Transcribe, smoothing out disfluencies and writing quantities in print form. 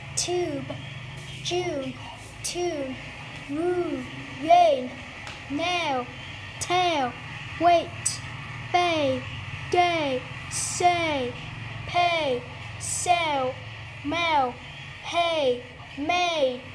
tube, June, tune, rue, rain, nail, tail, wait, bay, gay, say, pay, sell, mail, hay, may,